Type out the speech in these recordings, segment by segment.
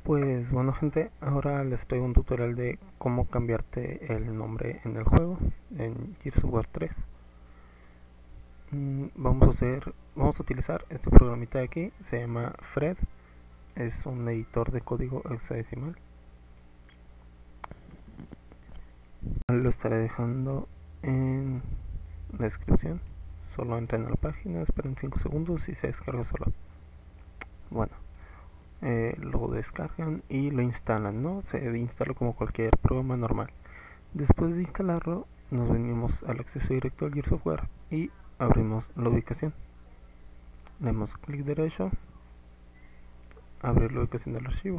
Pues bueno gente, ahora les traigo un tutorial de cómo cambiarte el nombre en el juego, en Gears of War 3. Vamos a utilizar este programita de aquí, se llama Fred, es un editor de código hexadecimal. Lo estaré dejando en la descripción, solo entren a la página, esperen 5 segundos y se descarga solo. Bueno. Lo descargan y lo instalan, ¿no? Se instala como cualquier programa normal. Después de instalarlo, nos venimos al acceso directo al Gears of War y abrimos la ubicación. Le damos clic derecho, abrir la ubicación del archivo.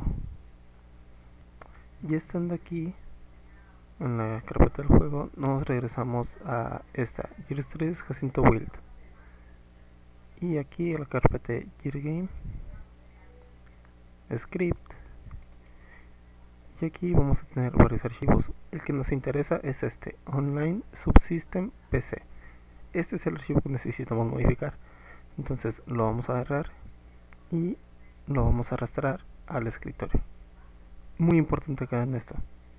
Y estando aquí en la carpeta del juego, nos regresamos a esta Gears 3 Jacinto Build. Y aquí a la carpeta de Gear Game, Script, y aquí vamos a tener varios archivos. El que nos interesa es este, Online Subsystem PC. Este es el archivo que necesitamos modificar. Entonces lo vamos a agarrar y lo vamos a arrastrar al escritorio. Muy importante que hagan esto.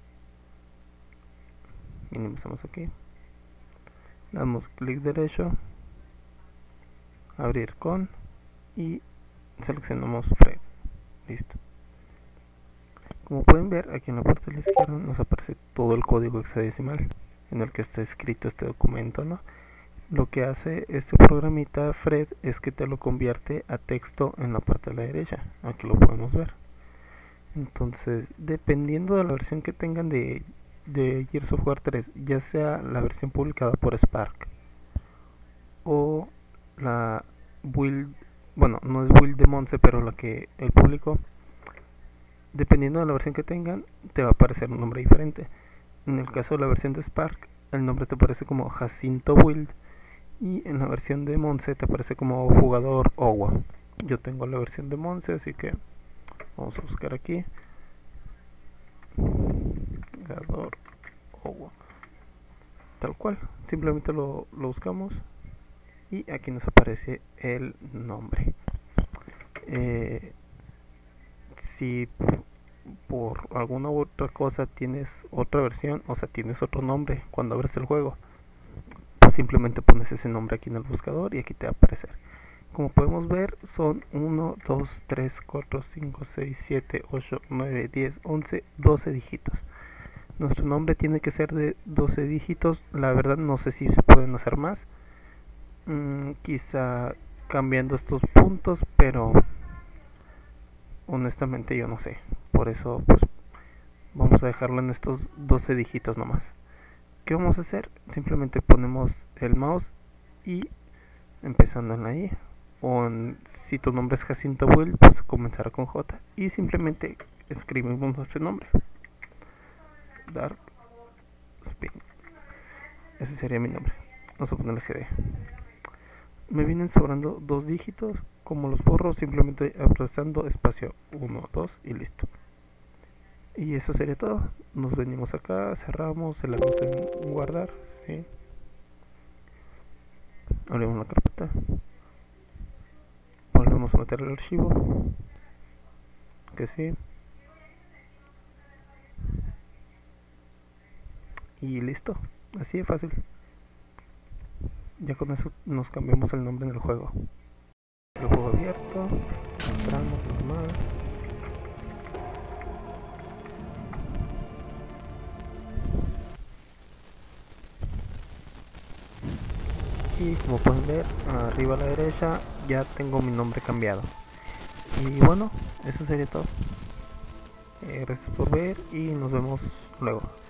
Minimizamos aquí, damos clic derecho, abrir con y seleccionamos Fred. Listo. Como pueden ver, aquí en la parte de la izquierda nos aparece todo el código hexadecimal en el que está escrito este documento, ¿no? Lo que hace este programita Fred es que te lo convierte a texto en la parte de la derecha. Aquí lo podemos ver. Entonces, dependiendo de la versión que tengan de Gears of War 3, ya sea la versión publicada por Spark o la build, bueno, no es build de Monse, pero la que el público, dependiendo de la versión que tengan, te va a aparecer un nombre diferente. En el caso de la versión de Spark, el nombre te aparece como Jacinto Build, y en la versión de Monse te aparece como jugador Owa. Yo tengo la versión de Monse, así que vamos a buscar aquí jugador Owa, tal cual, simplemente lo buscamos y aquí nos aparece el nombre. Si por alguna u otra cosa tienes otra versión, o sea, tienes otro nombre cuando abres el juego, pues simplemente pones ese nombre aquí en el buscador y aquí te va a aparecer. Como podemos ver, son 1, 2, 3, 4, 5, 6, 7, 8, 9, 10, 11, 12 dígitos. Nuestro nombre tiene que ser de 12 dígitos. La verdad no sé si se pueden hacer más. Quizá cambiando estos puntos, pero honestamente yo no sé. Por eso pues vamos a dejarlo en estos 12 dígitos nomás. ¿Qué vamos a hacer? Simplemente ponemos el mouse y empezando en la I, si tu nombre es Jacinto Build, pues comenzará con J y simplemente escribimos nuestro nombre, Dark Spin. Ese sería mi nombre. Vamos a ponerle GD. Me vienen sobrando 2 dígitos. Como los borro, simplemente apretando espacio 1, 2 y listo. Y eso sería todo. Nos venimos acá, cerramos, le damos en guardar, ¿sí? Abrimos la carpeta, volvemos a meter el archivo, que sí, y listo. Así de fácil. Ya con eso nos cambiamos el nombre en el juego. El juego abierto, entramos normal. Y como pueden ver, arriba a la derecha ya tengo mi nombre cambiado. Y bueno, eso sería todo. Gracias por ver y nos vemos luego.